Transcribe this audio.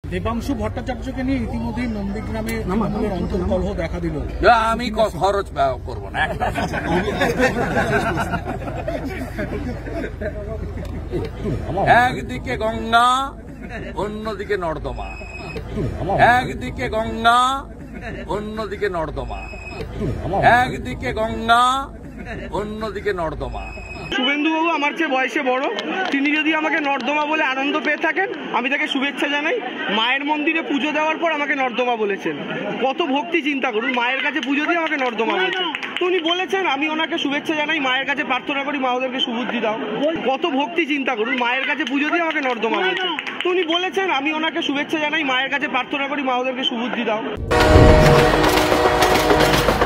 দেবাংশু ভট্টাচার্যকে নিয়ে ইতিমধ্যেই নন্দীগ্রামে অন্তর্কলহ দেখা দিল। আমি খরচ করবো না। একদিকে গঙ্গা, অন্যদিকে নর্দমা। একদিকে গঙ্গা, অন্যদিকে নর্দমা। একদিকে গঙ্গা, অন্যদিকে নর্দমা। শুভেন্দুবাবু আমার চেয়ে বয়সে বড়, তিনি যদি আমাকে নর্দমা বলে আনন্দ পেয়ে থাকেন আমি তাকে শুভেচ্ছা জানাই। মায়ের মন্দিরে পুজো দেওয়ার পর আমাকে নর্দমা বলেছেন, কত ভক্তি চিন্তা করুন। মায়ের কাছে পুজো দিয়ে আমাকে নর্দমা বলেছেন, তো উনি বলেছেন আমি ওনাকে শুভেচ্ছা জানাই, মায়ের কাছে প্রার্থনা করি মা ওদেরকে সুবুদ্ধি দাও। কত ভক্তি চিন্তা করুন, মায়ের কাছে পুজো দিয়ে আমাকে নর্দমা বলেছেন, তো উনি বলেছেন আমি ওনাকে শুভেচ্ছা জানাই, মায়ের কাছে প্রার্থনা করি মা ওদেরকে সুবুদ্ধি দাও।